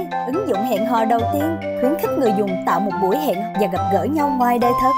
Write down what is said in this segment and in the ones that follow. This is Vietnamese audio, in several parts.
ứng dụng hẹn hò đầu tiên khuyến khích người dùng tạo một buổi hẹn và gặp gỡ nhau ngoài đời thật.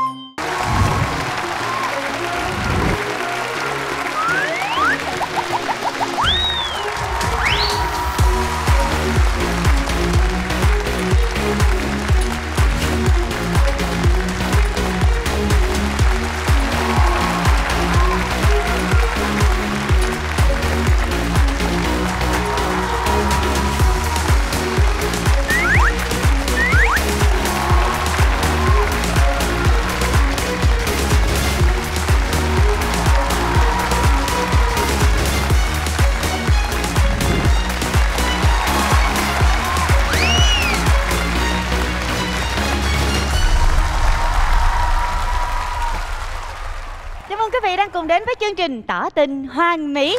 Cùng đến với chương trình Tỏ Tình Hoàn Mỹ.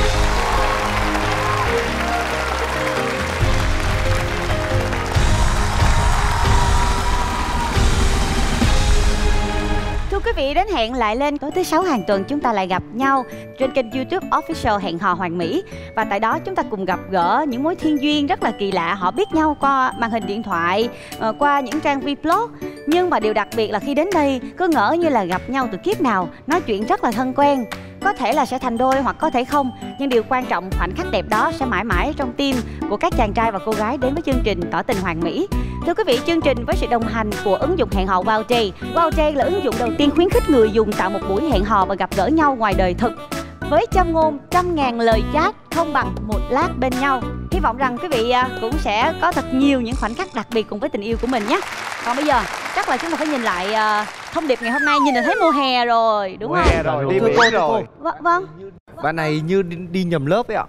Thưa quý vị, đến hẹn lại lên tối thứ 6 hàng tuần chúng ta lại gặp nhau trên kênh YouTube Official Hẹn Hò Hoàn Mỹ. Và tại đó chúng ta cùng gặp gỡ những mối thiên duyên rất là kỳ lạ. Họ biết nhau qua màn hình điện thoại, qua những trang vlog. Nhưng mà điều đặc biệt là khi đến đây cứ ngỡ như là gặp nhau từ kiếp nào, nói chuyện rất là thân quen. Có thể là sẽ thành đôi hoặc có thể không. Nhưng điều quan trọng, khoảnh khắc đẹp đó sẽ mãi mãi trong tim của các chàng trai và cô gái đến với chương trình Tỏ Tình Hoàn Mỹ. Thưa quý vị, chương trình với sự đồng hành của ứng dụng hẹn hò WowJ. WowJ là ứng dụng đầu tiên khuyến khích người dùng tạo một buổi hẹn hò và gặp gỡ nhau ngoài đời thực. Với châm ngôn 100.000 lời chat không bằng một lát bên nhau. Hy vọng rằng quý vị cũng sẽ có thật nhiều những khoảnh khắc đặc biệt cùng với tình yêu của mình nhé. Còn bây giờ chắc là chúng ta phải nhìn lại thông điệp ngày hôm nay. Nhìn là thấy mùa hè rồi, đúng không? Mùa hè rồi, đi biển rồi. Vâng. Bạn này như đi nhầm lớp ấy ạ.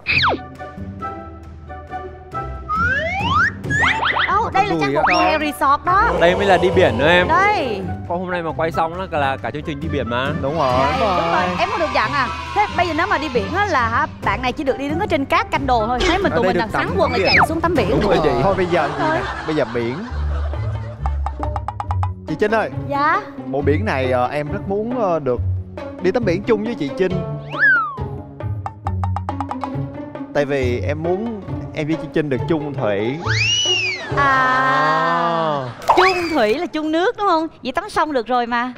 Đâu, đây là trang phục mùa hè resort đó. Đây mới là đi biển nữa em. Đây. Còn hôm nay mà quay xong là cả chương trình đi biển mà. Đúng rồi. Đúng rồi. Em có được dặn à. Thế bây giờ nếu mà đi biển á là bạn này chỉ được đi đứng ở trên cát canh đồ thôi. Thấy mình tụi mình đang sắn quần là chạy xuống tắm biển. Đúng rồi chị. Thôi bây giờ gì nè, bây giờ biển. Chị Trinh ơi. Dạ. Bộ biển này em rất muốn được đi tắm biển chung với chị Trinh. Tại vì em muốn em với chị Trinh được chung thủy. Chung thủy là chung nước đúng không? Vậy tắm sông được rồi mà.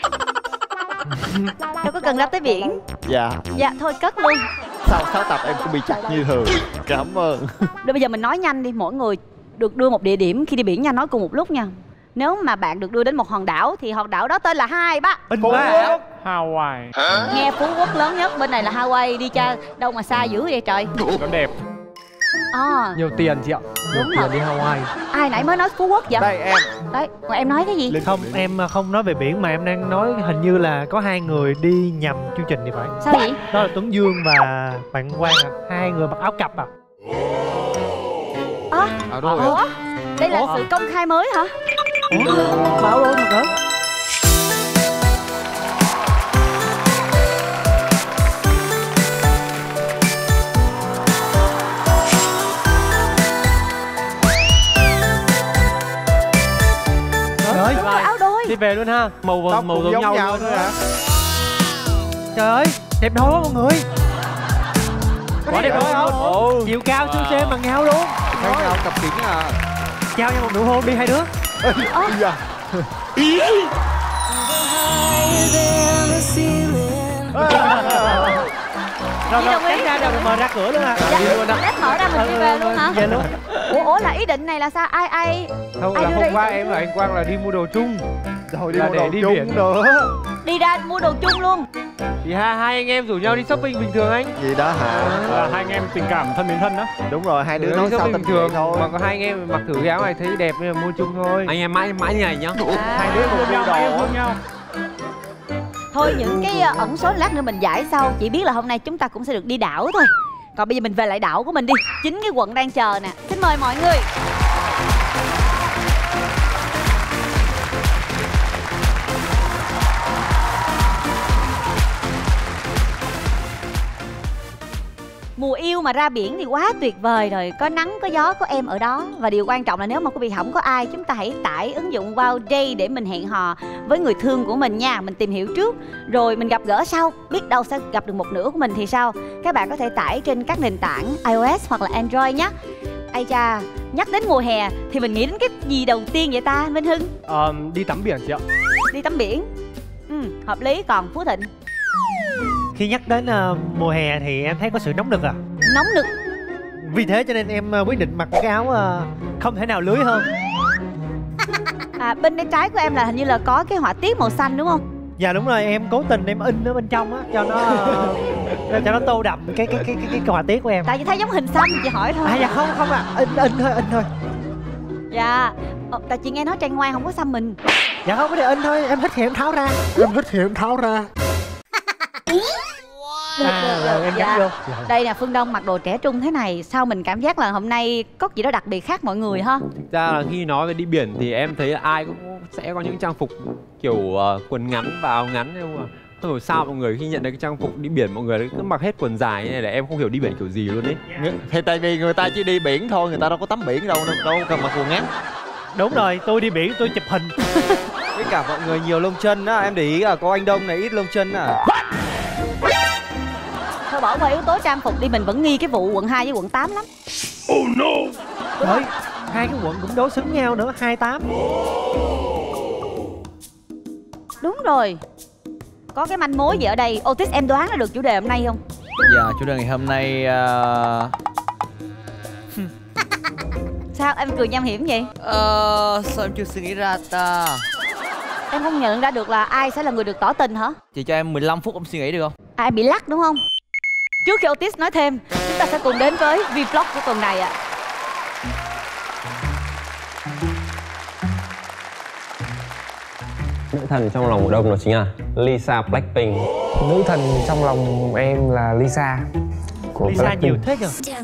Đâu có cần ra tới biển. Dạ. Dạ thôi cất luôn. Sau 6 tập em cũng bị chặt như thường. Cảm ơn. Rồi bây giờ mình nói nhanh đi. Mỗi người được đưa một địa điểm khi đi biển nha. Nói cùng một lúc nha. Nếu mà bạn được đưa đến một hòn đảo thì hòn đảo đó tên là Phú Quốc. Hawaii. Nghe Phú Quốc lớn nhất, bên này là Hawaii. Đi cha đâu mà xa dữ vậy trời. Nó đẹp. Nhiều tiền chị ạ. Đúng rồi. Đi Hawaii. Ai nãy mới nói Phú Quốc vậy? Đây em. Đấy, còn em nói cái gì? Không, em không nói về biển mà em đang nói hình như là có hai người đi nhầm chương trình thì phải. Sao vậy? Đó là Tuấn Dương và Bạn Quang à. Hai người mặc áo cặp à. Đúng rồi. Đây là sự công khai mới hả? Bảo luôn thật đó. Áo đôi. Đi về luôn ha. Màu giống nhau luôn thôi hả? Trời ơi, đẹp đôi quá mọi người. Quá đẹp đôi không? Chiều cao xương xê bằng nhau luôn. Thấy nhau cặp kính à. Trao nhau một nụ hôn đi hai đứa. Bây giờ. Rồi cánh ra rồi mở ra cửa luôn à. Dạ, mở ra mình đi về luôn hả? Về luôn. Ủa là ý định này là sao? Ai Không, là hôm qua em và anh Quang là đi mua đồ chung. Rồi đi Là mua để đồ đi chung biển nữa. đi ra mua đồ chung luôn? Thì hai anh em rủ nhau đi shopping bình thường anh. Gì đó hả? Hai anh em tình cảm thân đến thân đó. Đúng rồi, hai đứa nói sao tình thường thôi. Mà có hai anh em mặc thử cái áo này thấy đẹp nên là mua chung thôi. Anh em mãi như này nhá. Hai đứa một nhau, đồ. thương nhau. Thôi những cái ẩn số lát nữa mình giải sau. Chỉ biết là hôm nay chúng ta cũng sẽ được đi đảo thôi. Còn bây giờ mình về lại đảo của mình đi. Chính cái quận đang chờ nè. Xin mời mọi người. Mùa yêu mà ra biển thì quá tuyệt vời rồi. Có nắng, có gió, có em ở đó. Và điều quan trọng là nếu mà quý vị không có ai, chúng ta hãy tải ứng dụng WowJ để mình hẹn hò với người thương của mình nha. Mình tìm hiểu trước rồi mình gặp gỡ sau. Biết đâu sẽ gặp được một nửa của mình thì sao. Các bạn có thể tải trên các nền tảng iOS hoặc là Android nhé. Ây cha, nhắc đến mùa hè thì mình nghĩ đến cái gì đầu tiên vậy ta, Minh Hưng? Đi tắm biển chị ạ. Đi tắm biển. Hợp lý. Còn Phú Thịnh? Khi nhắc đến mùa hè thì em thấy có sự nóng nực à. Nóng nực. Vì thế cho nên em quyết định mặc cái áo không thể nào lưới hơn. Bên trái của em là hình như là có cái họa tiết màu xanh đúng không? Dạ đúng rồi, em cố tình em in ở bên trong á cho nó tô đậm cái họa tiết của em. Tại vì thấy giống hình xăm chị hỏi thôi. Dạ không in thôi. Dạ. Tại chị nghe nói trai ngoan không có xăm mình. Dạ không, có để in thôi, em thích thì em tháo ra. Được, em dạ. vô. Đây nè, Phương Đông mặc đồ trẻ trung thế này, sao mình cảm giác là hôm nay có gì đó đặc biệt khác mọi người ha? Thực ra là khi nói về đi biển thì em thấy là ai cũng sẽ có những trang phục kiểu quần ngắn và áo ngắn, nhưng mà không hiểu sao mọi người khi nhận được cái trang phục đi biển mọi người cứ mặc hết quần dài như này là em không hiểu đi biển kiểu gì luôn đấy. Thì tại vì người ta chỉ đi biển thôi, người ta đâu có tắm biển đâu cần mặc quần ngắn. Đúng rồi, tôi đi biển tôi chụp hình. Với cả mọi người nhiều lông chân á, em để ý là có anh Đông này ít lông chân à. Thôi bỏ qua yếu tố trang phục đi, mình vẫn nghi cái vụ quận 2 với quận 8 lắm. Oh no. Đấy, hai cái quận cũng đối xứng nhau nữa, 28. Đúng rồi. Có cái manh mối gì ở đây? Otis, em đoán ra được chủ đề hôm nay không? Dạ, chủ đề ngày hôm nay Sao em cười nham hiểm vậy? sao em chưa suy nghĩ ra ta. Em không nhận ra được là ai sẽ là người được tỏ tình hả? Chị cho em 15 phút em suy nghĩ được không? Ai bị lắc đúng không? Trước khi Otis nói thêm, chúng ta sẽ cùng đến với vlog của tuần này ạ. Nữ thần trong lòng mùa đông đó chính là Lisa Blackpink. Nữ thần trong lòng em là Lisa của Lisa Blackpink. nhiều thế nhờ.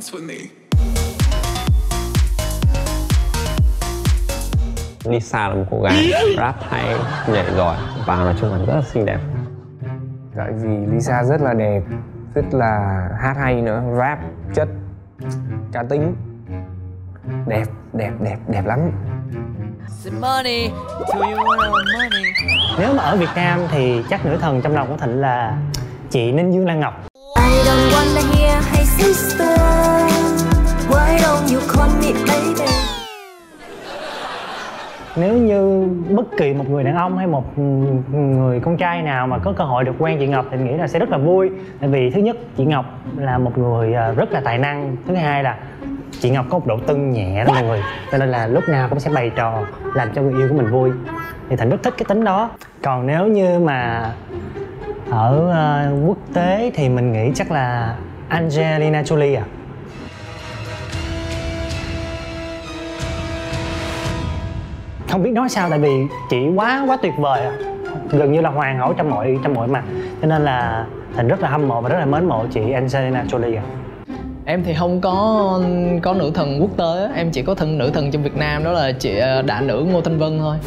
Lisa là một cô gái rap hay, nhảy giỏi và nói chung là rất là xinh đẹp. Tại vì Lisa rất là đẹp, rất là hát hay nữa, rap chất, cá tính, đẹp lắm. Money, do you want money? Nếu mà ở Việt Nam thì chắc nữ thần trong lòng của Thịnh là chị Ninh Dương Lan Ngọc. I don't wanna hear hey sister, why don't you call me baby? Nếu như bất kỳ một người đàn ông hay một người con trai nào mà có cơ hội được quen chị Ngọc thì nghĩ là sẽ rất là vui. Tại vì thứ nhất, chị Ngọc là một người rất là tài năng. Thứ hai là chị Ngọc có một độ tưng nhẹ đó mọi người, cho nên là lúc nào cũng sẽ bày trò làm cho người yêu của mình vui. Thì Thịnh rất thích cái tính đó. Còn nếu như mà ở quốc tế thì mình nghĩ chắc là Angelina Jolie à. Không biết nói sao, tại vì chị quá tuyệt vời à. Gần như là hoàn hảo trong mọi mặt. Cho nên là Thịnh rất là hâm mộ và rất là mến mộ chị Angelina Jolie à. Em thì không có nữ thần quốc tế, em chỉ có nữ thần trong Việt Nam, đó là chị đại nữ Ngô Thanh Vân thôi.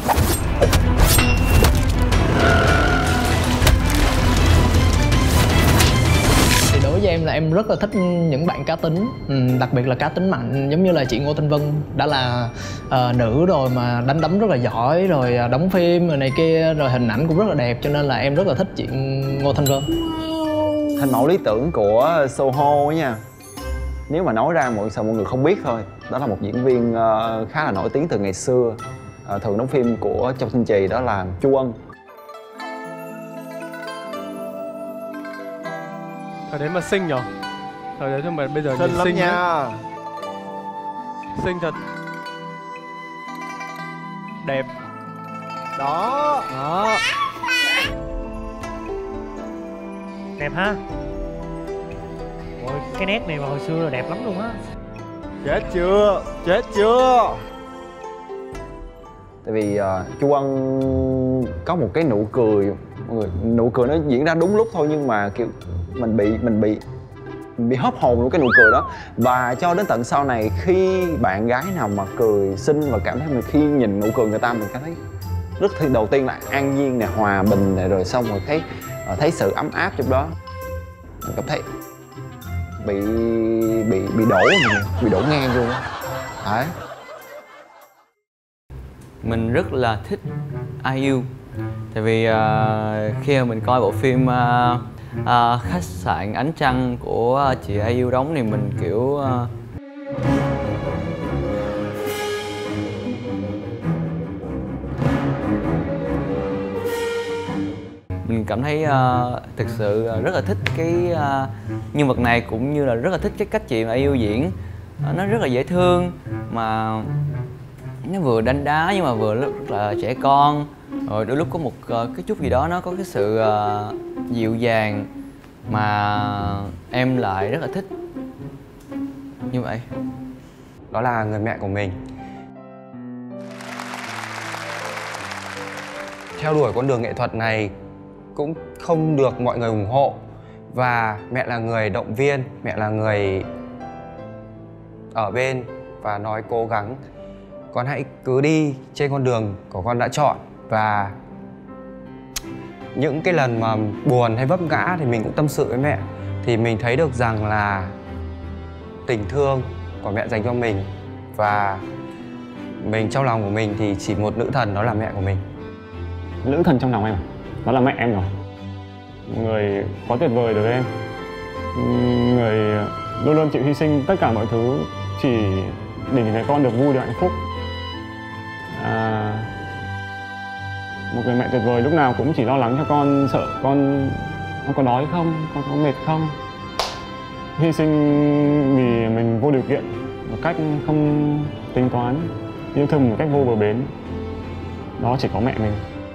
Thì đối với em là em rất là thích những bạn cá tính, đặc biệt là cá tính mạnh, giống như là chị Ngô Thanh Vân đã là nữ rồi mà đánh đấm rất là giỏi, rồi đóng phim rồi này kia, rồi hình ảnh cũng rất là đẹp, cho nên là em rất là thích chị Ngô Thanh Vân. Hình mẫu lý tưởng của Soho ấy nha, nếu mà nói ra mọi người không biết thôi, đó là một diễn viên khá là nổi tiếng từ ngày xưa, thường đóng phim của Châu Tinh Trì, đó là Chu Ân. Thời đấy mà xinh nhở? Thời đấy mà bây giờ xinh lắm nha. Xinh thật. Đẹp. Đó. Đẹp ha. Ôi, cái nét này mà hồi xưa là đẹp lắm luôn á. Chết chưa. Tại vì Chu Ân có một cái nụ cười, mọi người, nụ cười nó diễn ra đúng lúc thôi, nhưng mà kiểu mình bị hớp hồn luôn cái nụ cười đó. Và cho đến tận sau này, khi bạn gái nào mà cười xinh và cảm thấy mình, khi nhìn nụ cười người ta mình cảm thấy rất thì đầu tiên là an nhiên nè, hòa bình nè, rồi xong rồi thấy sự ấm áp trong đó. Mình cảm thấy bị đổ ngang luôn á. Đấy. Mình rất là thích IU. Tại vì khi mà mình coi bộ phim Khách sạn Ánh Trăng của chị IU đóng thì mình kiểu mình cảm thấy thực sự rất là thích cái nhân vật này, cũng như là rất là thích cái cách chị mà yêu diễn. Nó rất là dễ thương, mà nó vừa đánh đá nhưng mà vừa rất là trẻ con. Rồi đôi lúc có một cái chút gì đó nó có cái sự dịu dàng mà em lại rất là thích như vậy. Đó là người mẹ của mình. Theo đuổi con đường nghệ thuật này cũng không được mọi người ủng hộ. Và mẹ là người động viên, mẹ là người ở bên và nói cố gắng. Con hãy cứ đi trên con đường của con đã chọn. Và những cái lần mà buồn hay vấp ngã thì mình cũng tâm sự với mẹ. Thì mình thấy được rằng là tình thương của mẹ dành cho mình. Và mình trong lòng của mình thì chỉ một nữ thần, đó là mẹ của mình. Nữ thần trong lòng em, đó là mẹ em rồi. Người quá tuyệt vời đối với em. Người luôn luôn chịu hy sinh tất cả mọi thứ chỉ để nhìn thấy con được vui, được hạnh phúc. Một người mẹ tuyệt vời lúc nào cũng chỉ lo lắng cho con, sợ con có đói không, con có mệt không. Hy sinh vì mình vô điều kiện, một cách không tính toán, yêu thương một cách vô bờ bến. Đó chỉ có mẹ mình.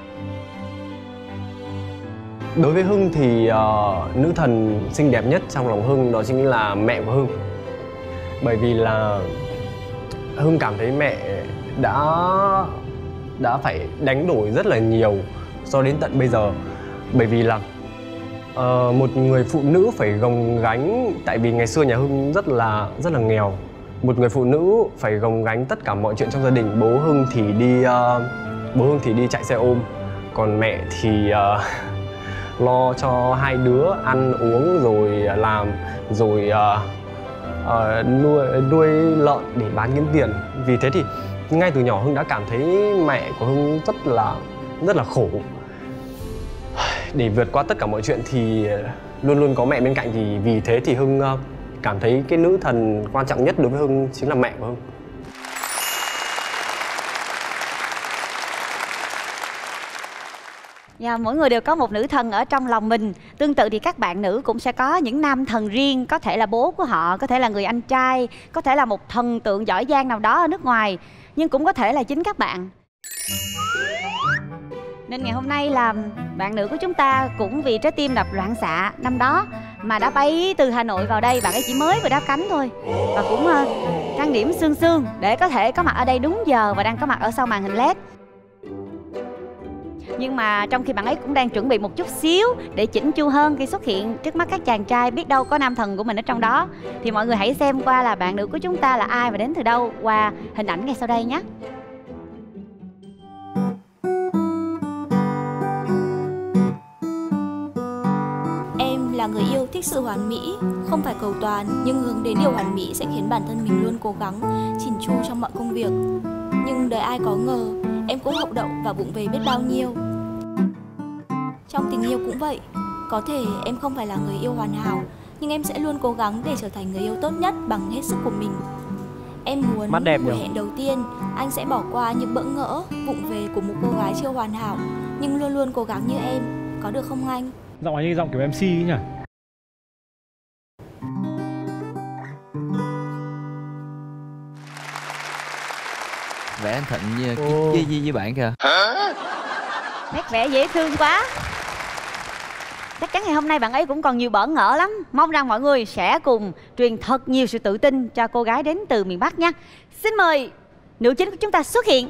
Đối với Hưng thì nữ thần xinh đẹp nhất trong lòng Hưng đó chính là mẹ của Hưng. Bởi vì là Hưng cảm thấy mẹ đã phải đánh đổi rất là nhiều cho đến tận bây giờ. Bởi vì là một người phụ nữ phải gồng gánh, tại vì ngày xưa nhà Hưng rất là nghèo. Một người phụ nữ phải gồng gánh tất cả mọi chuyện trong gia đình. Bố Hưng thì đi chạy xe ôm, còn mẹ thì lo cho hai đứa ăn uống, rồi làm, rồi nuôi lợn để bán kiếm tiền. Vì thế thì ngay từ nhỏ Hưng đã cảm thấy mẹ của Hưng rất là khổ. Để vượt qua tất cả mọi chuyện thì luôn luôn có mẹ bên cạnh. Thì vì thế thì Hưng cảm thấy cái nữ thần quan trọng nhất đối với Hưng chính là mẹ của Hưng. Dạ, mỗi người đều có một nữ thần ở trong lòng mình. Tương tự thì các bạn nữ cũng sẽ có những nam thần riêng. Có thể là bố của họ, có thể là người anh trai, có thể là một thần tượng giỏi giang nào đó ở nước ngoài, nhưng cũng có thể là chính các bạn. Nên ngày hôm nay là bạn nữ của chúng ta cũng vì trái tim đập loạn xạ năm đó mà đã bay từ Hà Nội vào đây. Bạn ấy chỉ mới vừa đáp cánh thôi, và cũng trang điểm sương sương để có thể có mặt ở đây đúng giờ và đang có mặt ở sau màn hình LED. Nhưng mà trong khi bạn ấy cũng đang chuẩn bị một chút xíu để chỉnh chu hơn khi xuất hiện trước mắt các chàng trai, biết đâu có nam thần của mình ở trong đó. Thì mọi người hãy xem qua là bạn nữ của chúng ta là ai và đến từ đâu qua hình ảnh ngay sau đây nhé. Em là người yêu thích sự hoàn mỹ, không phải cầu toàn, nhưng hướng đến điều hoàn mỹ sẽ khiến bản thân mình luôn cố gắng, chỉn chu trong mọi công việc. Nhưng đời ai có ngờ, em cũng hậu đậu và vụng về biết bao nhiêu. Trong tình yêu cũng vậy, có thể em không phải là người yêu hoàn hảo, nhưng em sẽ luôn cố gắng để trở thành người yêu tốt nhất bằng hết sức của mình. Em muốn buổi hẹn đầu tiên, anh sẽ bỏ qua những bỡ ngỡ, vụng về của một cô gái chưa hoàn hảo, nhưng luôn luôn cố gắng như em, có được không anh? Giọng như giọng kiểu MC ấy nhỉ? Vẽ anh Thịnh với bạn kìa. Nét vẽ dễ thương quá. Chắc chắn ngày hôm nay bạn ấy cũng còn nhiều bỡ ngỡ lắm. Mong rằng mọi người sẽ cùng truyền thật nhiều sự tự tin cho cô gái đến từ miền Bắc nha. Xin mời nữ chính của chúng ta xuất hiện.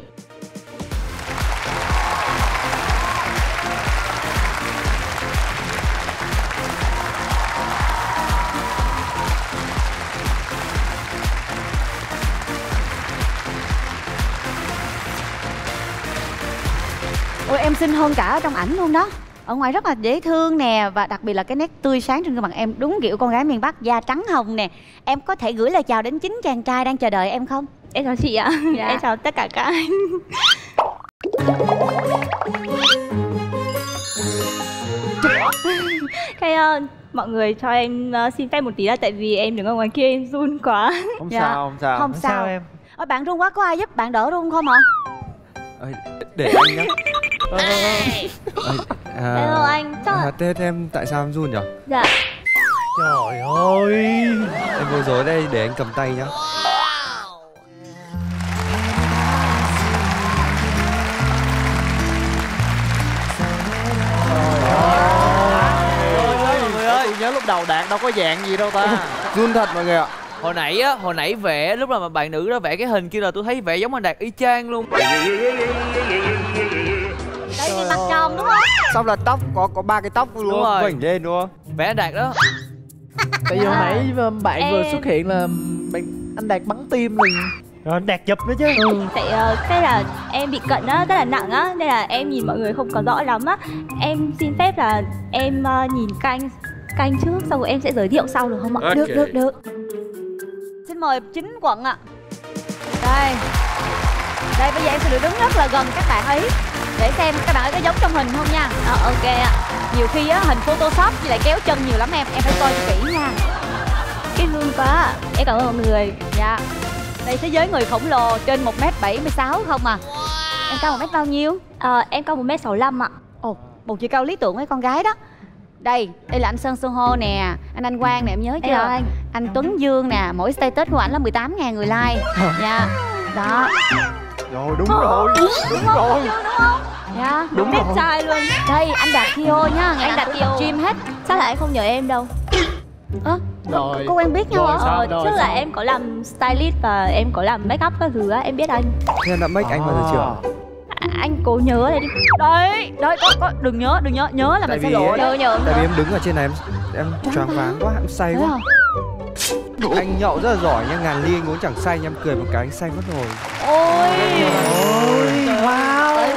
Ôi, em xinh hơn cả ở trong ảnh luôn đó. Ở ngoài rất là dễ thương nè, và đặc biệt là cái nét tươi sáng trên gương mặt em, đúng kiểu con gái miền Bắc, da trắng hồng nè. Em có thể gửi lời chào đến chính chàng trai đang chờ đợi em không? Em chào chị ạ. Dạ. Em chào tất cả các anh. Mọi người cho em xin phép một tí là tại vì em đứng ở ngoài kia em run quá. Không sao, không sao. Không sao em. Bạn run quá có ai giúp bạn đỡ run không ạ? Để anh nhé. Hello anh, chắc là... Thế em tại sao em run nhỉ? Dạ. Trời ơi. Em bối rối đây để anh cầm tay nhá. Mọi người ơi, nhớ lúc đầu Đạt đâu có dạng gì đâu ta. Run thật mọi người ạ. Hồi nãy vẽ lúc mà bạn nữ đó vẽ cái hình kia là tôi thấy vẽ giống anh Đạt y chang luôn. Đây thì mặt tròn đúng không? Xong là tóc có 3 cái tóc luôn vểnh lên đúng không? Vẽ anh Đạt đó. Tại vì hồi nãy bạn vừa xuất hiện là anh Đạt bắn tim liền. Rồi anh Đạt chụp nữa chứ. Tại cái là em bị cận á, rất là nặng á, nên là em nhìn mọi người không có rõ lắm á. Em xin phép là em nhìn canh trước, xong rồi em sẽ giới thiệu sau được không ạ? Okay. Được. Xin mời chính quận ạ. Đây bây giờ em sẽ được đứng rất là gần các bạn ấy để xem các bạn ấy có giống trong hình không nha. Ok ạ. Nhiều khi á hình Photoshop thì lại kéo chân nhiều lắm em phải coi kỹ nha. Cái hương quá. Em cảm ơn mọi người. Dạ. Đây thế giới người khổng lồ trên 1m76 không à? Em cao 1m bao nhiêu? Em cao 1m65 ạ. Ồ, một chiều cao lý tưởng với con gái đó. Đây là anh Sơn Sô Hô nè, anh Quang nè, em nhớ chưa? Anh Tuấn Dương nè, mỗi status của ảnh là 18.000 người like. Dạ. Đó. Rồi đúng rồi. Đúng rồi. Dạ. Đúng đẹp trai luôn. Đây anh Đạt Kyo nhá, anh Đạt Kyo gym hết. Chắc là anh không nhớ em đâu. Có quen biết nhau hả? Trước là em có làm stylist và em có làm make up các thứ á, em biết anh. Thế em đã make anh bao giờ chưa? Anh cố nhớ đây đi. Đấy, có đừng nhớ là mình sẽ lộ. Nhớ. Tại vì em đứng ở trên này em choáng váng quá, em say quá. Anh nhậu rất là giỏi nha, ngàn ly anh uống chẳng say nha, em cười một cái anh say mất rồi. Ôi. Wow.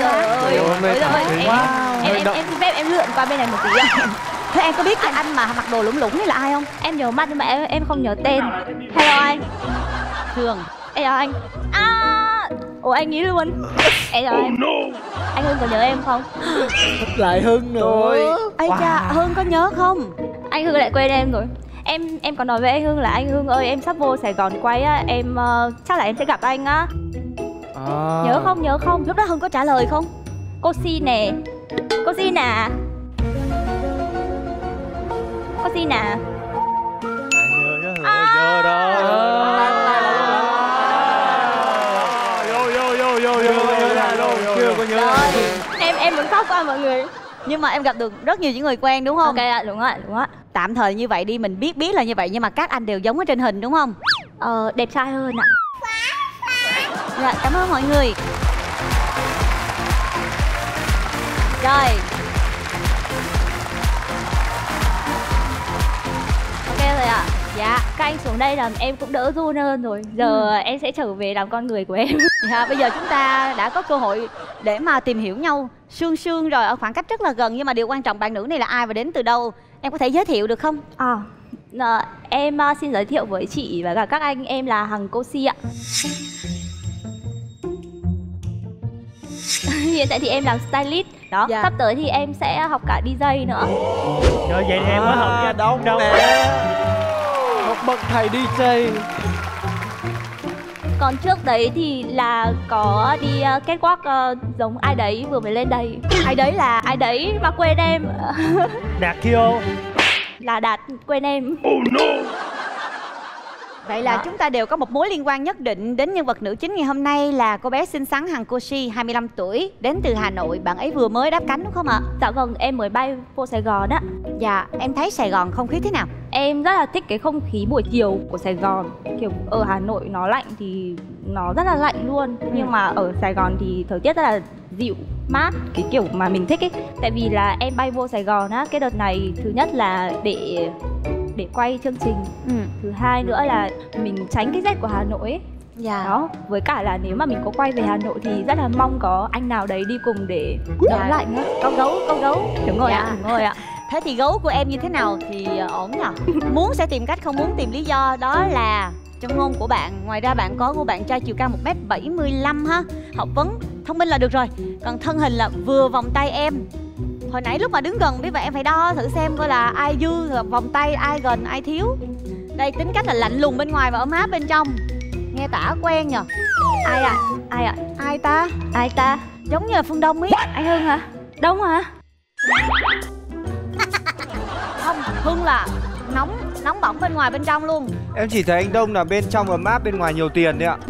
Em xin phép em lượn qua bên này một tí ạ. Thế em có biết cái anh mà mặc đồ lủng lủng là ai không? Em nhớ mắt nhưng mà em không nhớ tên. Hello anh. Thường. Hello anh. Ủa anh nghĩ luôn. Hello anh. Anh Hưng có nhớ em không? Lại Hưng rồi. Ây cha, Hưng có nhớ không? Anh Hưng lại quên em rồi. Em còn nói với anh Hưng là anh Hưng ơi, em sắp vô Sài Gòn quay á, em chắc là em sẽ gặp anh á. Nhớ không? Lúc đó Hưng có trả lời không? Cô Si nè. Cô Si nè. Cô Si nè. Nhớ đó. Chưa có nhớ. Em muốn khóc qua mọi người. Nhưng mà em gặp được rất nhiều những người quen đúng không? Ok ạ, đúng ạ. Tạm thời như vậy đi, mình biết là như vậy nhưng mà các anh đều giống ở trên hình đúng không? Đẹp trai hơn ạ. Dạ, cảm ơn mọi người. Rồi. Ok rồi ạ. Dạ, các anh xuống đây làm em cũng đỡ run hơn rồi. Giờ em sẽ trở về làm con người của em. Dạ, bây giờ chúng ta đã có cơ hội để mà tìm hiểu nhau sương rồi, ở khoảng cách rất là gần. Nhưng mà điều quan trọng, bạn nữ này là ai và đến từ đâu? Em có thể giới thiệu được không? Em xin giới thiệu với chị và cả các anh, em là Hằng Cô Si ạ. Hiện tại thì em làm stylist. Đó, sắp tới thì em sẽ học cả DJ nữa. Rồi vậy thì em mới học với anh đâu một bậc thầy DJ. Còn trước đấy thì là có đi catwalk giống ai đấy vừa mới lên đây. Ai đấy là ai đấy mà quên em. Đạt Kyo. Là Đạt quên em. Oh no. Vậy là chúng ta đều có một mối liên quan nhất định đến nhân vật nữ chính ngày hôm nay là cô bé xinh xắn Hằng Cô Si, 25 tuổi, đến từ Hà Nội. Bạn ấy vừa mới đáp cánh đúng không ạ? Dạ vâng, em mới bay vô Sài Gòn á. Dạ, em thấy Sài Gòn không khí thế nào? Em rất là thích cái không khí buổi chiều của Sài Gòn. Kiểu ở Hà Nội nó lạnh thì nó rất là lạnh luôn. Nhưng mà ở Sài Gòn thì thời tiết rất là dịu, mát, cái kiểu mà mình thích ấy. Tại vì là em bay vô Sài Gòn á, cái đợt này thứ nhất là để quay chương trình. Thứ hai nữa là mình tránh cái rét của Hà Nội ấy. Đó, với cả là nếu mà mình có quay về Hà Nội thì rất là mong có anh nào đấy đi cùng để đỡ lạnh á. Có gấu. Đúng rồi ạ, đúng rồi ạ. Thế thì gấu của em như thế nào thì ổn nhỉ? Muốn sẽ tìm cách, không muốn tìm lý do. Đó là trong ngôn của bạn. Ngoài ra bạn có của bạn trai chiều cao 1m75 ha. Học vấn, thông minh là được rồi. Còn thân hình là vừa vòng tay em. Hồi nãy lúc mà đứng gần biết vậy em phải đo thử xem coi là ai dư vòng tay, ai gần, ai thiếu. Đây, tính cách là lạnh lùng bên ngoài và ấm áp bên trong. Nghe tả quen nhờ. Ai ạ? Ai ta? Giống như là Phương Đông ấy. Anh Hưng hả? Đông hả? Không, Hưng là nóng bỏng bên ngoài bên trong luôn. Em chỉ thấy anh Đông là bên trong ấm áp, bên ngoài nhiều tiền đấy ạ.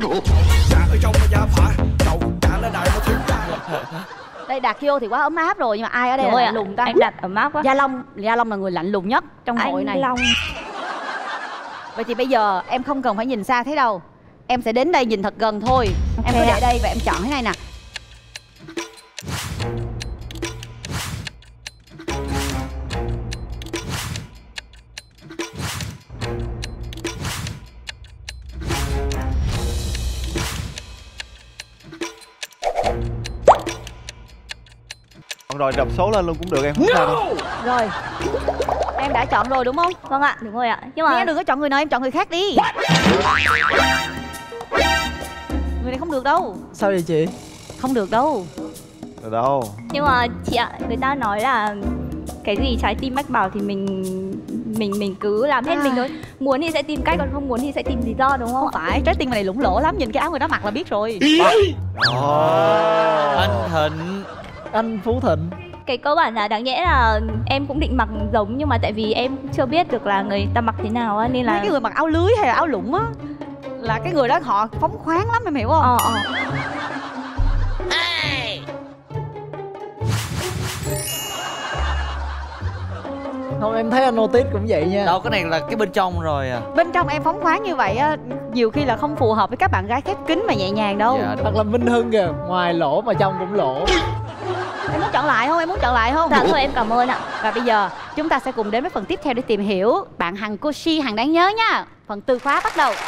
Đây đặt vô thì quá ấm áp rồi, nhưng mà ai ở đây là lạnh lùng ta? Anh đặt ấm áp quá. Gia Long là người lạnh lùng nhất trong hội này. Long. Vậy thì bây giờ em không cần phải nhìn xa thế đâu. Em sẽ đến đây nhìn thật gần thôi. Em cứ để đây và em chọn thế này nè. Rồi đọc số lên luôn cũng được em, không sao đâu. Rồi. Em đã chọn rồi đúng không? Vâng ạ, đúng rồi ạ. Nhưng mà em đừng có chọn người nào, em chọn người khác đi. Người này không được đâu. Sao vậy chị? Không được đâu. Được đâu. Nhưng mà chị ạ, người ta nói là cái gì trái tim mách bảo thì mình cứ làm hết mình thôi. Muốn thì sẽ tìm cách, còn không muốn thì sẽ tìm lý do, đúng không? Không phải, trái tim này lủng lỗ lắm, nhìn cái áo người đó mặc là biết rồi. Anh Thịnh. Anh Phú Thịnh. Cái cơ bản là đáng nhẽ là em cũng định mặc giống, nhưng mà tại vì em chưa biết được là người ta mặc thế nào á, nên là cái người mặc áo lưới hay là áo lủng á là cái người đó họ phóng khoáng lắm, em hiểu không? Không, em thấy anh Otis cũng vậy nha. Đâu, cái này là cái bên trong rồi à. Bên trong em phóng khoáng như vậy á, nhiều khi là không phù hợp với các bạn gái khép kín mà nhẹ nhàng đâu. Hoặc là Minh Hưng kìa, ngoài lỗ mà trong cũng lỗ. Em muốn chọn lại không? Em muốn chọn lại không? Dạ thôi em cảm ơn ạ. Và bây giờ chúng ta sẽ cùng đến với phần tiếp theo để tìm hiểu bạn Hằng Koshi, Hằng đáng nhớ nha. Phần từ khóa bắt đầu.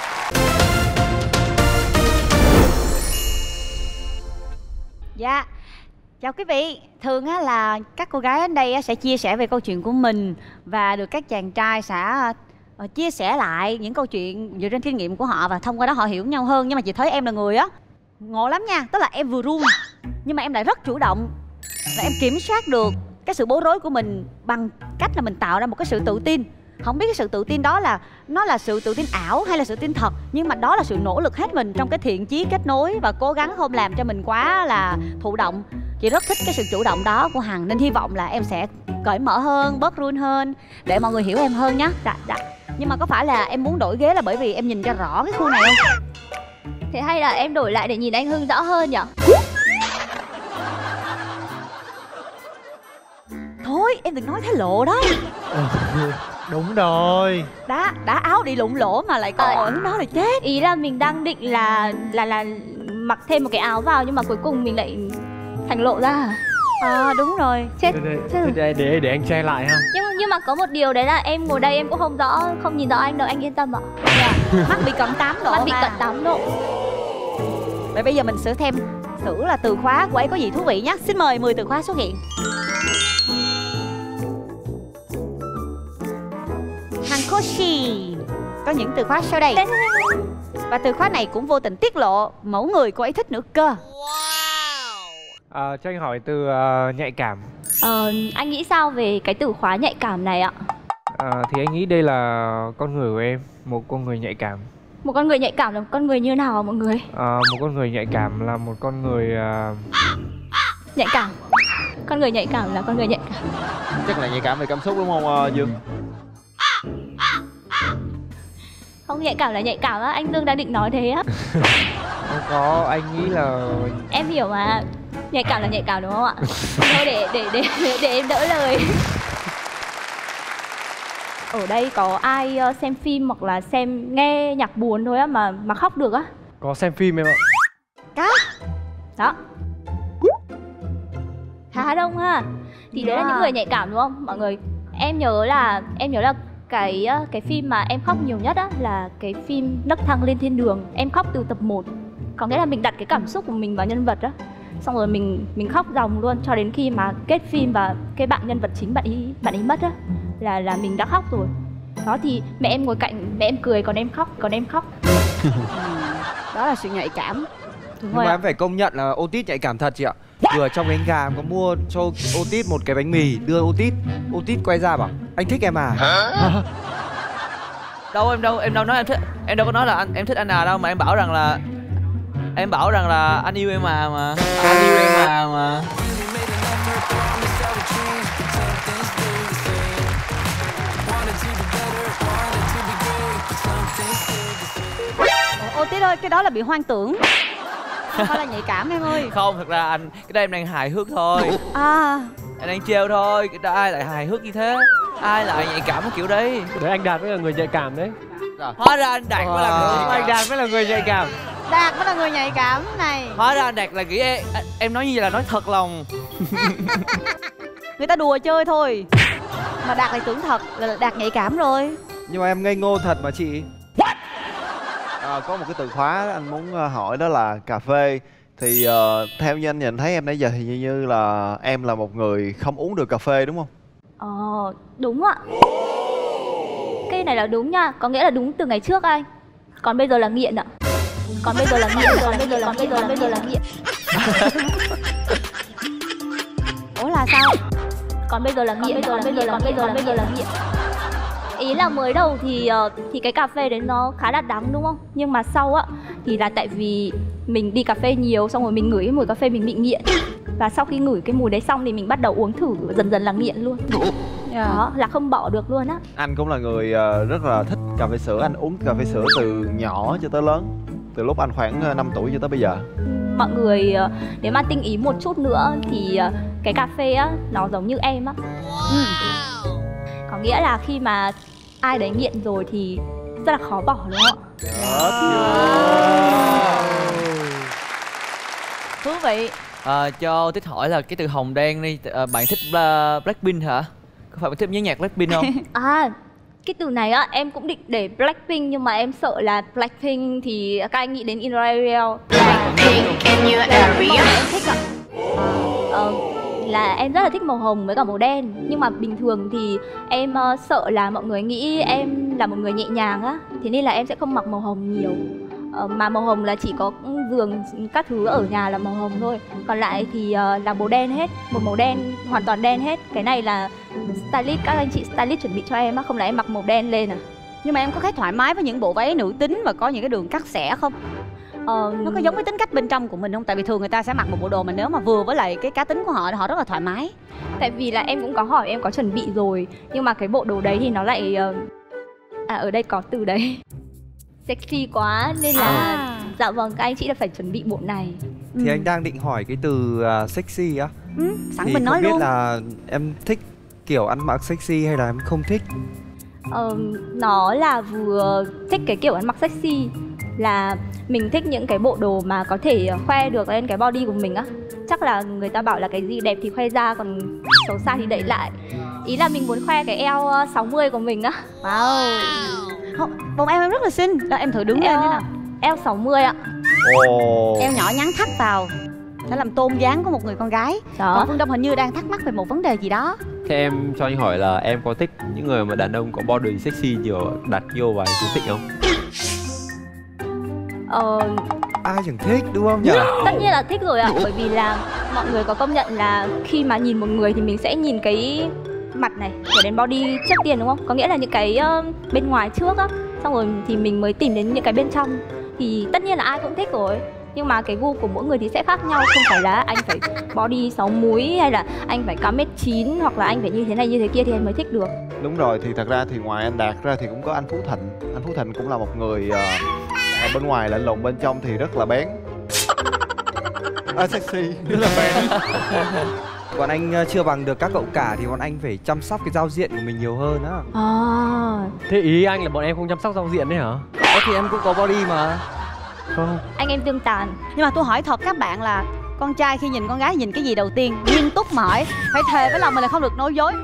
Dạ, chào quý vị. Thường á là các cô gái đến đây sẽ chia sẻ về câu chuyện của mình và được các chàng trai sẽ chia sẻ lại những câu chuyện dựa trên kinh nghiệm của họ và thông qua đó họ hiểu nhau hơn. Nhưng mà chị thấy em là người á ngộ lắm nha, tức là em vừa run nhưng mà em lại rất chủ động và em kiểm soát được cái sự bối rối của mình bằng cách là mình tạo ra một cái sự tự tin. Không biết cái sự tự tin đó là nó là sự tự tin ảo hay là sự tin thật, nhưng mà đó là sự nỗ lực hết mình trong cái thiện chí kết nối và cố gắng không làm cho mình quá là thụ động. Chị rất thích cái sự chủ động đó của Hằng, nên hy vọng là em sẽ cởi mở hơn, bớt run hơn để mọi người hiểu em hơn nhé. Dạ. Nhưng mà có phải là em muốn đổi ghế là bởi vì em nhìn cho rõ cái khu này không? Thế hay là em đổi lại để nhìn anh Hưng rõ hơn nhỉ? Thôi em đừng nói thế lộ đó. Đúng rồi. Đã áo đi lụng lỗ mà lại còn ở đó là chết. Ý là mình đang định là mặc thêm một cái áo vào, nhưng mà cuối cùng mình lại thành lộ ra. Đúng rồi. Chết. Để anh che lại ha. Nhưng mà có một điều đấy là em ngồi đây em cũng không nhìn rõ anh đâu, anh yên tâm ạ. Mắt bị cận 8 độ. Mắt bị cận 8 độ. Vậy bây giờ mình sẽ thêm thử là từ khóa của ấy có gì thú vị nhé. Xin mời 10 từ khóa xuất hiện. Hằng Koshi có những từ khóa sau đây. Và từ khóa này cũng vô tình tiết lộ mẫu người cô ấy thích nữa cơ. Cho anh hỏi từ nhạy cảm. Anh nghĩ sao về cái từ khóa nhạy cảm này ạ? Thì anh nghĩ đây là con người của em, một con người nhạy cảm. Một con người nhạy cảm là một con người như nào hả mọi người? Một con người nhạy cảm là một con người nhạy cảm. Con người nhạy cảm là con người nhạy cảm. Chắc là nhạy cảm về cảm xúc đúng không Dương? Không, nhạy cảm là nhạy cảm á, anh Dương đang định nói thế á. Không có, anh nghĩ là em hiểu mà. Nhạy cảm là nhạy cảm đúng không ạ? Thôi để em đỡ lời. Ở đây có ai xem phim hoặc là nghe nhạc buồn thôi á mà khóc được á? có xem phim em ạ. Có. Đó. Khá đông ha. Thì đấy là những người nhạy cảm đúng không mọi người? Em nhớ là cái phim mà em khóc nhiều nhất á là cái phim Nấc thang lên thiên đường. Em khóc từ tập 1. Có nghĩa là mình đặt cái cảm xúc của mình vào nhân vật á, xong rồi mình khóc ròng luôn cho đến khi mà kết phim và cái bạn nhân vật chính bạn ấy mất á là mình đã khóc rồi. Đó thì mẹ em ngồi cạnh, mẹ em cười còn em khóc. Đó là sự nhạy cảm. Nhưng mà em phải công nhận là Otis nhạy cảm thật chị ạ. Vừa trong cánh gà em có mua cho Otis một cái bánh mì, đưa Otis quay ra bảo anh thích em à? Đâu em đâu nói em thích, em đâu có nói là em thích anh nào đâu, mà em bảo rằng là Em bảo rằng là anh yêu em mà. Anh yêu em mà. Ô Tít ơi, cái đó là bị hoang tưởng. Không phải là nhạy cảm em ơi. Không, thật ra anh, cái đây em đang hài hước thôi. À, Anh đang trêu thôi, cái đó ai lại hài hước như thế? Ai lại nhạy cảm cái kiểu đấy? Đấy, anh Đạt mới là người nhạy cảm đấy. Hóa ra anh Đạt mới là người nhạy cảm. Anh Đạt mới là người nhạy cảm. Đạt mới là người nhạy cảm này. Hóa ra anh Đạt là nghĩ em nói như vậy là nói thật lòng. Người ta đùa chơi thôi. Mà Đạt lại tưởng thật là Đạt nhạy cảm rồi. Nhưng mà em ngây ngô thật mà chị. Có một cái từ khóa anh muốn hỏi đó là cà phê. Thì theo như anh nhìn thấy em nãy giờ thì như là em là một người không uống được cà phê đúng không? Đúng ạ. Cái này là đúng nha, có nghĩa là đúng từ ngày trước anh. Còn bây giờ là nghiện ạ. Còn bây giờ là nghiện. Ủa là sao? Còn bây giờ là nghiện. Ý là mới đầu thì cái cà phê đấy nó khá là đắng đúng không? Nhưng mà sau á thì là tại vì mình đi cà phê nhiều, xong rồi mình ngửi cái mùi cà phê mình bị nghiện. Và sau khi ngửi cái mùi đấy xong thì mình bắt đầu uống thử, dần dần là nghiện luôn. Đó, là không bỏ được luôn á. Anh cũng là người rất là thích cà phê sữa. Anh uống cà phê sữa từ nhỏ cho tới lớn, từ lúc anh khoảng 5 tuổi cho tới bây giờ. Mọi người nếu mà tinh ý một chút nữa thì cái cà phê á nó giống như em á. Có nghĩa là khi mà ai đấy nghiện rồi thì rất là khó bỏ đúng không ạ? Thú vị. Cho Tích hỏi là cái từ hồng đen đi, bạn thích Blackpink hả? Có phải bạn thích nhớ nhạc Blackpink không? Cái từ này á em cũng định để Blackpink nhưng mà em sợ là Blackpink thì các anh nghĩ đến In Ariel. Em thích ạ. Là em rất là thích màu hồng với cả màu đen. Nhưng mà bình thường thì em sợ là mọi người nghĩ em là một người nhẹ nhàng á. Thế nên là em sẽ không mặc màu hồng nhiều. Mà màu hồng là chỉ có giường các thứ ở nhà là màu hồng thôi. Còn lại thì là màu đen hết. Một màu đen, hoàn toàn đen hết. Cái này là stylist, các anh chị stylist chuẩn bị cho em á. Không là em mặc màu đen lên à. Nhưng mà em có thấy thoải mái với những bộ váy nữ tính và có những cái đường cắt xẻ không? Nó có giống với tính cách bên trong của mình không? Tại vì thường người ta sẽ mặc một bộ đồ mà nếu mà vừa với lại cái cá tính của họ rất là thoải mái. Tại vì là em cũng có hỏi, em có chuẩn bị rồi. Nhưng mà cái bộ đồ đấy thì nó lại ở đây có từ đấy sexy quá nên là dạ vâng, các anh chị đã phải chuẩn bị bộ này. Thì anh đang định hỏi cái từ sexy á. Sẵn thì mình nói không biết luôn là em thích kiểu ăn mặc sexy hay là em không thích? Nó là vừa thích cái kiểu ăn mặc sexy, là mình thích những cái bộ đồ mà có thể khoe được lên cái body của mình á. Chắc là người ta bảo là cái gì đẹp thì khoe ra, còn xấu xa thì đậy lại. Ý là mình muốn khoe cái eo 60 của mình á. Wow. Không, vòng em rất là xinh. Đó, em thử đứng lên thế nào. Eo 60 ạ. Eo nhỏ nhắn thắt vào sẽ làm tôn dáng của một người con gái. Còn Phương Đông hình như đang thắc mắc về một vấn đề gì đó. Thế em cho anh hỏi là em có thích những người mà đàn ông có body sexy nhiều đặt vô vào chú thích không? Ai chẳng thích đúng không nhỉ? Tất nhiên là thích rồi ạ. Bởi vì là mọi người có công nhận là khi mà nhìn một người thì mình sẽ nhìn cái mặt này rồi đến body trước tiên đúng không? Có nghĩa là những cái bên ngoài trước á, xong rồi thì mình mới tìm đến những cái bên trong. Thì tất nhiên là ai cũng thích rồi. Nhưng mà cái gu của mỗi người thì sẽ khác nhau. Không phải là anh phải body 6 múi hay là anh phải cao 1m9 hoặc là anh phải như thế này như thế kia thì anh mới thích được. Đúng rồi, thì thật ra thì ngoài anh Đạt ra thì cũng có anh Phú Thịnh. Anh Phú Thịnh cũng là một người bên ngoài lạnh lùng, bên trong thì rất là bén. Sexy, rất là bén. Bọn anh chưa bằng được các cậu cả thì bọn anh phải chăm sóc cái giao diện của mình nhiều hơn á. Thế ý anh là bọn em không chăm sóc giao diện đấy hả? Thì em cũng có body mà. Không. Anh em tương tàn. Nhưng mà tôi hỏi thật các bạn là con trai khi nhìn con gái nhìn cái gì đầu tiên? Nghiêm túc mà hỏi. Phải thề với lòng mình là không được nói dối.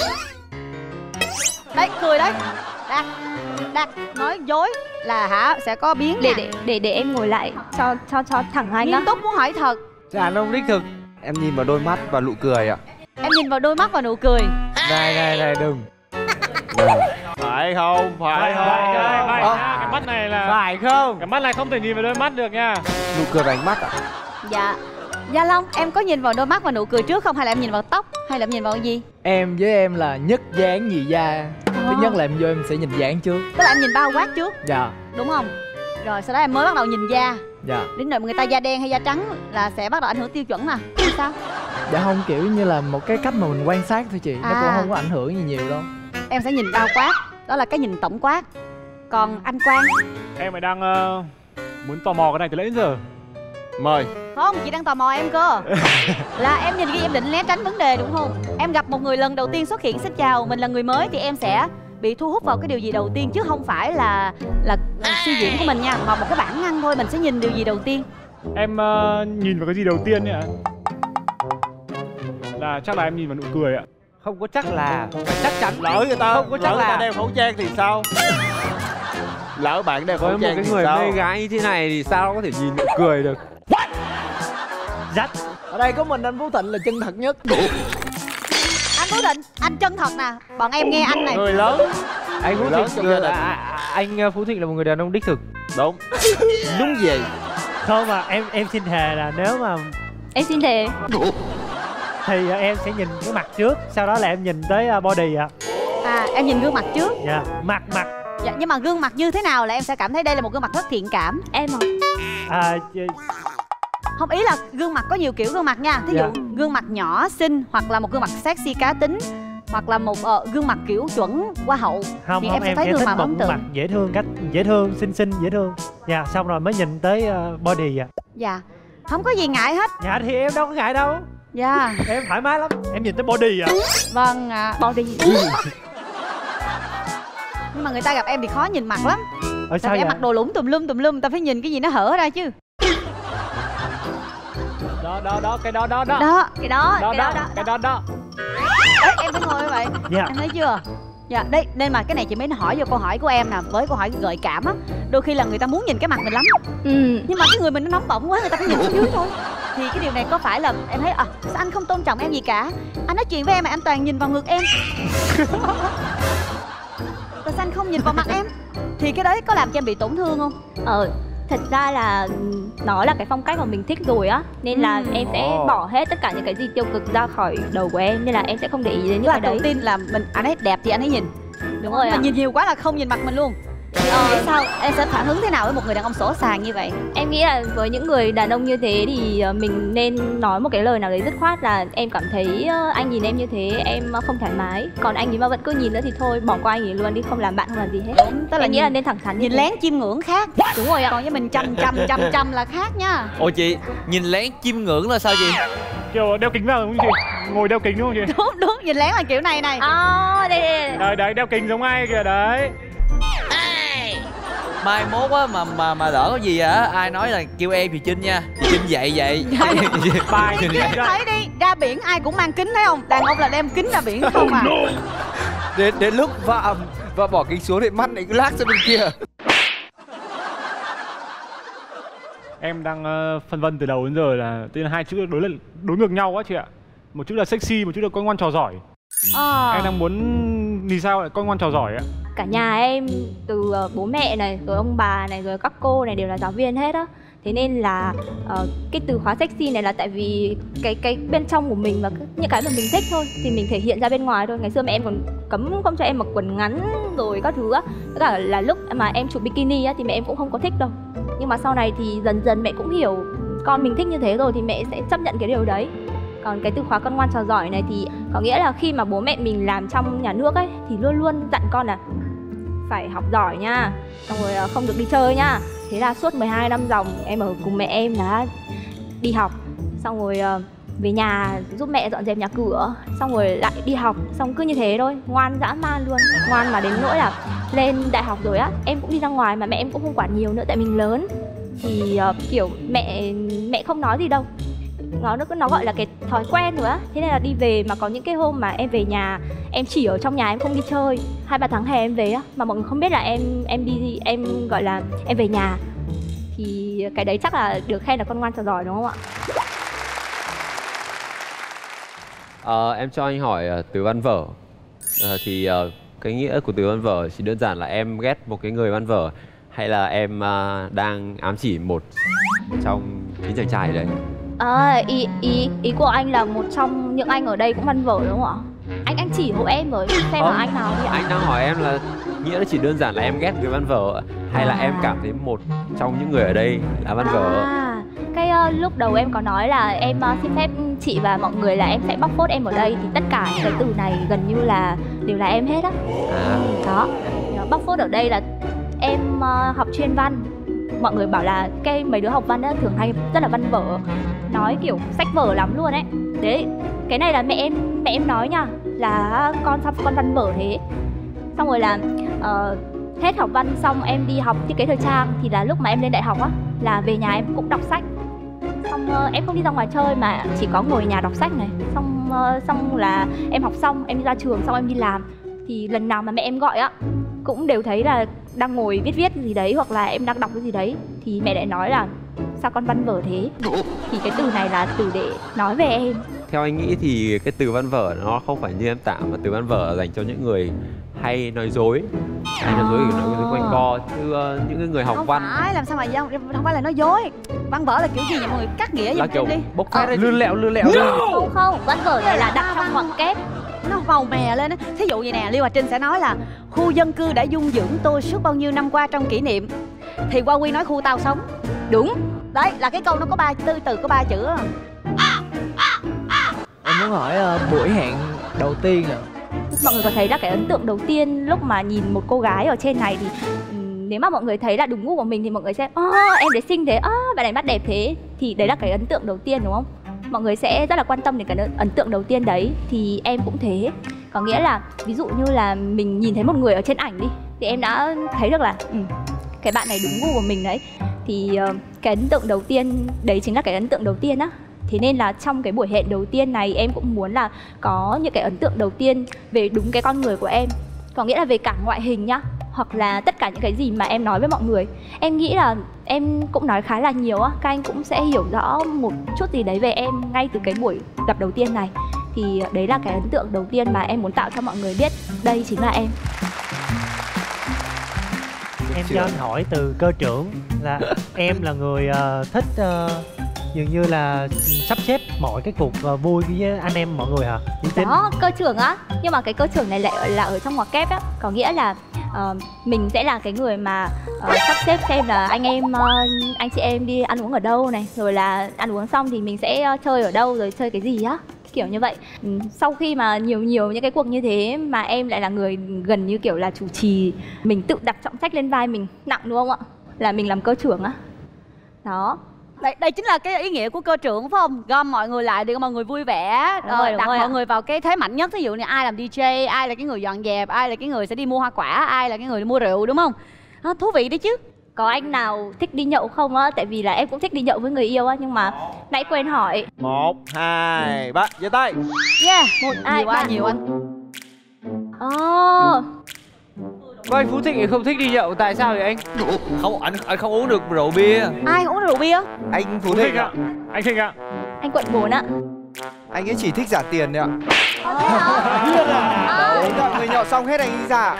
Đấy, cười đấy. Đạt nói dối là sẽ có biến để em ngồi lại cho thẳng anh á. Nghiêm túc muốn hỏi thật. Đàn ông đích thực. Em nhìn vào đôi mắt và nụ cười ạ. Em nhìn vào đôi mắt và nụ cười. Này đừng. Phải không? Phải không? Cái mắt này là phải không? Cái mắt này không thể nhìn vào đôi mắt được nha. Nụ cười và ánh mắt ạ. Dạ. Gia Long, em có nhìn vào đôi mắt và nụ cười trước không? Hay là em nhìn vào tóc? Hay là em nhìn vào cái gì? Em với em là nhất dáng nhì da. Thứ nhất là em vô em sẽ nhìn dáng trước. Tức là em nhìn bao quát trước. Dạ. Đúng không? Rồi sau đó em mới bắt đầu nhìn da. Dạ. Đến nỗi người ta da đen hay da trắng là sẽ bắt đầu ảnh hưởng tiêu chuẩn mà. Sao? Dạ không, kiểu như là một cái cách mà mình quan sát thôi chị. Nó cũng không có ảnh hưởng gì nhiều đâu. Em sẽ nhìn bao quát, đó là cái nhìn tổng quát. Còn anh Quang? Em mới đang muốn tò mò cái này từ nãy đến giờ. Mời. Không, chị đang tò mò em cơ. Là em nhìn cái em định né tránh vấn đề đúng không? Em gặp một người lần đầu tiên xuất hiện, xin chào, mình là người mới, thì em sẽ bị thu hút vào cái điều gì đầu tiên, chứ không phải là suy diễn của mình nha, mà một cái bản năng thôi. Mình sẽ nhìn điều gì đầu tiên? Em nhìn vào cái gì đầu tiên ạ? Là chắc là em nhìn vào nụ cười ạ. Không có chắc là, phải chắc chắn. Lỡ người ta không có chắc lỡ người ta là đeo khẩu trang thì sao? Lỡ bạn đeo khẩu Với một trang cái thì người sao? mê gái như thế này thì sao có thể nhìn nụ cười được? Dắt. Ở đây có mình anh Phú Thịnh là chân thật nhất. Anh Phú Thịnh, anh chân thật nè. Bọn em nghe anh này. Người lớn. Anh Phú Người lớn Thịnh, trong gia đình. anh Phú Thịnh là một người đàn ông đích thực. Đúng. Đúng gì? Không mà em xin thề là nếu mà Em xin thề. thì em sẽ nhìn cái mặt trước, sau đó là em nhìn tới body ạ. Em nhìn gương mặt trước. Dạ, mặt. Dạ, nhưng mà gương mặt như thế nào là em sẽ cảm thấy đây là một gương mặt rất thiện cảm? Em không, ý là gương mặt có nhiều kiểu gương mặt nha. Thí dụ gương mặt nhỏ xinh, hoặc là một gương mặt sexy cá tính, hoặc là một gương mặt kiểu chuẩn hoa hậu. Không, thì không, em sẽ em thấy thích gương mặt một ấn gương mặt tượng. dễ thương, cách dễ thương, xinh dễ thương. Dạ, xong rồi mới nhìn tới body ạ. Dạ, không có gì ngại hết. Dạ thì em đâu có ngại đâu. Dạ, em thoải mái lắm. Em nhìn tới body ạ. Vâng ạ. Body. Nhưng mà người ta gặp em thì khó nhìn mặt lắm. Sao Tại vì em vậy? mặc đồ lủng tùm lum, ta phải nhìn cái gì nó hở ra chứ. Đó, cái đó. Đó, cái đó. Ê, em phải ngồi như vậy. Dạ. Em thấy chưa? Dạ, đây, nên mà cái này chị mới hỏi vô câu hỏi của em nè. Với câu hỏi gợi cảm á, đôi khi là người ta muốn nhìn cái mặt mình lắm. Nhưng mà cái người mình nó nóng bỏng quá, người ta phải nhìn xuống dưới thôi. Thì cái điều này có phải là em thấy sao anh không tôn trọng em gì cả? Anh nói chuyện với em mà anh toàn nhìn vào ngực em. Tại sao anh không nhìn vào mặt em? Thì cái đấy có làm cho em bị tổn thương không? Thật ra là nó là cái phong cách mà mình thích rồi á, nên là em sẽ bỏ hết tất cả những cái gì tiêu cực ra khỏi đầu của em, nên là em sẽ không để ý đến những cái đấy. Đầu tiên là anh ấy đẹp thì anh ấy nhìn. Đúng rồi mà ạ. nhìn nhiều quá là không nhìn mặt mình luôn. Thì sao em sẽ phản ứng thế nào với một người đàn ông sỗ sàng như vậy? Em nghĩ là với những người đàn ông như thế thì mình nên nói một cái lời nào đấy dứt khoát là em cảm thấy anh nhìn em như thế em không thoải mái. Còn anh ấy mà vẫn cứ nhìn nữa thì thôi, bỏ qua anh ấy luôn đi, không làm bạn, không làm gì hết. Đúng, tức là em nghĩ là nên thẳng thắn. Nhìn lén chiêm ngưỡng khác. Đúng rồi ạ. Còn với mình chăm là khác nha. Ồ chị, nhìn lén chiêm ngưỡng là sao chị? Kiểu đeo kính vào đúng không chị? Ngồi đeo kính đúng không chị? Đúng, nhìn lén là kiểu này. Đây. Đấy, đeo kính giống ai kìa đấy. Mai mốt á mà lỡ có gì á, ai nói là kêu em thì Trinh nha. Trinh vậy. Bài Em thấy đi, ra biển ai cũng mang kính thấy không? Đàn ông là đem kính ra biển không à. Đến lúc vợ bỏ kính xuống thì mắt lại cứ lác sang bên kia. Em đang phân vân từ đầu đến giờ là tên hai chữ đối ngược nhau quá chị ạ. Một chữ là sexy, một chữ là con ngoan trò giỏi. Em đang muốn vì sao lại con ngoan trò giỏi ạ? Cả nhà em từ bố mẹ này, rồi ông bà này, rồi các cô này đều là giáo viên hết á. Thế nên là cái từ khóa sexy này là tại vì cái bên trong của mình và những cái mà mình thích thôi thì mình thể hiện ra bên ngoài thôi. Ngày xưa mẹ em còn cấm không cho em mặc quần ngắn rồi các thứ á. Tất cả là lúc mà em chụp bikini á thì mẹ em cũng không có thích đâu. Nhưng mà sau này thì dần dần mẹ cũng hiểu con mình thích như thế rồi thì mẹ sẽ chấp nhận cái điều đấy. Còn cái từ khóa con ngoan trò giỏi này thì có nghĩa là khi mà bố mẹ mình làm trong nhà nước ấy thì luôn luôn dặn con là phải học giỏi nha, xong rồi không được đi chơi nhá. Thế là suốt 12 năm dòng em ở cùng mẹ em là đi học, xong rồi về nhà giúp mẹ dọn dẹp nhà cửa, xong rồi lại đi học, xong cứ như thế thôi, ngoan dã man luôn. Ngoan mà đến nỗi là lên đại học rồi á, em cũng đi ra ngoài mà mẹ em cũng không quản nhiều nữa tại mình lớn. Thì kiểu mẹ không nói gì đâu, nó gọi là cái thói quen rồi á. Thế nên là đi về mà có những cái hôm mà em về nhà em chỉ ở trong nhà, em không đi chơi. 2-3 tháng hè em về á mà mọi người không biết là em gọi là em về nhà. Thì cái đấy chắc là được khen là con ngoan trò giỏi đúng không ạ? Em cho anh hỏi từ văn vở. Thì cái nghĩa của từ văn vở chỉ đơn giản là em ghét một cái người văn vở, hay là em đang ám chỉ một trong những chàng trai đấy? Ý của anh là một trong những anh ở đây cũng văn vở đúng không ạ? Anh chỉ hộ em với xem là anh nào đi ạ? Anh đang hỏi em là nghĩa nó chỉ đơn giản là em ghét người văn vở hay là em cảm thấy một trong những người ở đây là văn vở? Cái lúc đầu em có nói là em xin phép chị và mọi người là em sẽ bóc phốt em ở đây, thì tất cả những cái từ này gần như là đều là em hết á. Đó, bóc phốt ở đây là em học chuyên văn. Mọi người bảo là mấy đứa học văn á thường hay rất là văn vở, nói kiểu sách vở lắm luôn ấy. Đấy, cái này là mẹ em nói nha, là con văn vở thế. Xong rồi là hết học văn xong em đi học thiết kế thời trang, thì là lúc mà em lên đại học á là về nhà em cũng đọc sách. Xong em không đi ra ngoài chơi mà chỉ có ngồi nhà đọc sách này. Xong là em học xong, em đi ra trường xong em đi làm, thì lần nào mà mẹ em gọi á cũng đều thấy là đang ngồi viết gì đấy, hoặc là em đang đọc cái gì đấy, thì mẹ lại nói là sao con văn vở thế. Thì cái từ này là từ để nói về em. Theo anh nghĩ thì cái từ văn vở nó không phải như em tạo, mà từ văn vở dành cho những người hay nói dối. Hay nói dối thì nói dối quanh co, chứ những người học văn không phải, làm sao mà không phải là nói dối. Văn vở là kiểu gì vậy mọi người, cắt nghĩa giùm em đi. Bốc phát lươn lẹo Không, văn vở này là đặt trong ngoặc kép, nó màu mè lên á. Thí dụ vậy nè, Liêu Hòa Trinh sẽ nói là khu dân cư đã dung dưỡng tôi suốt bao nhiêu năm qua trong kỷ niệm, thì Hoa Quy nói khu tao sống. Đúng đấy, là cái câu nó có 3 từ, có 3 chữ. Em muốn hỏi buổi hẹn đầu tiên à, mọi người có thấy là cái ấn tượng đầu tiên lúc mà nhìn một cô gái ở trên này thì nếu mà mọi người thấy là đúng gu của mình thì mọi người sẽ em đấy xinh thế, bạn này mắt đẹp thế, thì đấy là cái ấn tượng đầu tiên đúng không? Mọi người sẽ rất là quan tâm đến cái ấn tượng đầu tiên đấy. Thì em cũng thế, có nghĩa là ví dụ như là mình nhìn thấy một người ở trên ảnh đi, thì em đã thấy được là cái bạn này đúng gu của mình đấy. Thì cái ấn tượng đầu tiên đấy chính là cái ấn tượng đầu tiên á. Thế nên là trong cái buổi hẹn đầu tiên này em cũng muốn là có những cái ấn tượng đầu tiên về đúng cái con người của em. Có nghĩa là về cả ngoại hình nhá, hoặc là tất cả những cái gì mà em nói với mọi người. Em nghĩ là em cũng nói khá là nhiều á, các anh cũng sẽ hiểu rõ một chút gì đấy về em ngay từ cái buổi gặp đầu tiên này. Thì đấy là cái ấn tượng đầu tiên mà em muốn tạo cho mọi người biết đây chính là em. Em cho anh hỏi từ cơ trưởng là em là người thích dường như là sắp xếp mọi cái cuộc vui với anh em mọi người hả? Đó, cơ trưởng á. Nhưng mà cái cơ trưởng này lại là ở trong ngoặc kép á. Có nghĩa là mình sẽ là cái người mà sắp xếp xem là anh chị em đi ăn uống ở đâu này, rồi là ăn uống xong thì mình sẽ chơi ở đâu, rồi chơi cái gì á, kiểu như vậy. Sau khi mà nhiều những cái cuộc như thế mà em lại là người gần như kiểu là chủ trì, mình tự đặt trọng trách lên vai mình nặng đúng không ạ? Là mình làm cơ trưởng á. Đó. Đây chính là cái ý nghĩa của cơ trưởng phải không? Gom mọi người lại để mọi người vui vẻ, rồi đặt mọi người vào cái thế mạnh nhất. Ví dụ như ai làm DJ, ai là cái người dọn dẹp, ai là cái người sẽ đi mua hoa quả, ai là cái người đi mua rượu, đúng không? Thú vị đấy chứ. Có anh nào thích đi nhậu không á? Tại vì là em cũng thích đi nhậu với người yêu á, nhưng mà nãy quên hỏi. 1, 2, 3, giơ tay. Yeah, 1, 2, 3. Nhiều anh. Có anh Phú Thịnh thì không thích đi nhậu, tại sao vậy anh? Không, anh không uống được rượu bia. Ai không uống được rượu bia? Anh Phú Thịnh ạ. Anh Thịnh ạ. Anh Quận 4 ạ. Anh ấy chỉ thích trả tiền đấy ạ. Người nhậu xong hết anh ấy trả.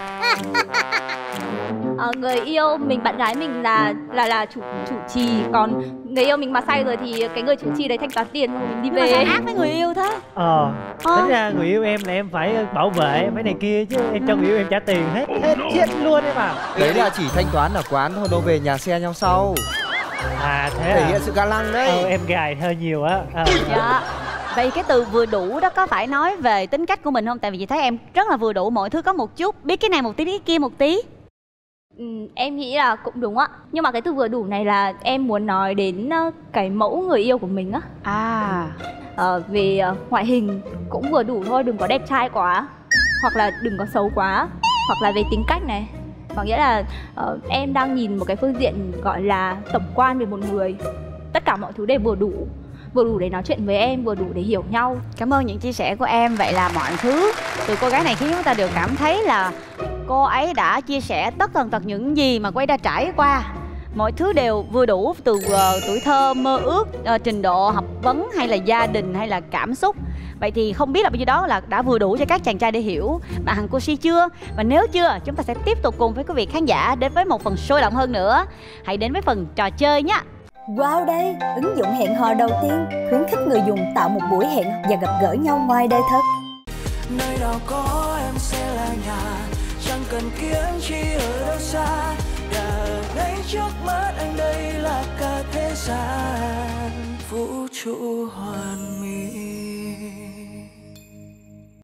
Người yêu mình, bạn gái mình là chủ trì, còn người yêu mình mà say rồi thì cái người chủ trì đấy thanh toán tiền rồi mình đi về. Nhưng mà sao ác với người yêu thế? Tính ra người yêu em là em phải bảo vệ mấy này kia chứ, em cho người yêu em trả tiền hết chết luôn đấy mà. Đấy là chỉ thanh toán ở quán thôi, đâu về nhà xe nhau sau. Thế thể hiện sự ga lăng đấy. Em gài hơi nhiều á. Dạ. Vậy cái từ vừa đủ đó có phải nói về tính cách của mình không? Tại vì chị thấy em rất là vừa đủ, mọi thứ có một chút, biết cái này một tí, biết kia một tí. Em nghĩ là cũng đúng ạ. Nhưng mà cái từ vừa đủ này là em muốn nói đến cái mẫu người yêu của mình á. Về ngoại hình cũng vừa đủ thôi, đừng có đẹp trai quá, hoặc là đừng có xấu quá, hoặc là về tính cách này. Có nghĩa là em đang nhìn một cái phương diện gọi là tổng quan về một người. Tất cả mọi thứ đều vừa đủ để nói chuyện với em, vừa đủ để hiểu nhau. Cảm ơn những chia sẻ của em. Vậy là mọi thứ từ cô gái này khiến chúng ta đều cảm thấy là cô ấy đã chia sẻ tất tần tật những gì mà cô ấy đã trải qua. Mọi thứ đều vừa đủ, từ tuổi thơ, mơ ước, trình độ học vấn, hay là gia đình, hay là cảm xúc. Vậy thì không biết là bao nhiêu đó là đã vừa đủ cho các chàng trai để hiểu bạn Hằng Cô Si chưa? Và nếu chưa, chúng ta sẽ tiếp tục cùng với quý vị khán giả đến với một phần sôi động hơn nữa. Hãy đến với phần trò chơi nhé. Wow Day, ứng dụng hẹn hò đầu tiên khuyến khích người dùng tạo một buổi hẹn và gặp gỡ nhau ngoài đời thật. Nơi nào có em sẽ là nhà, chẳng cần kiếm chi ở đâu xa. Đã ở ngay trước mắt anh, đây là cả thế gian vũ trụ hoàn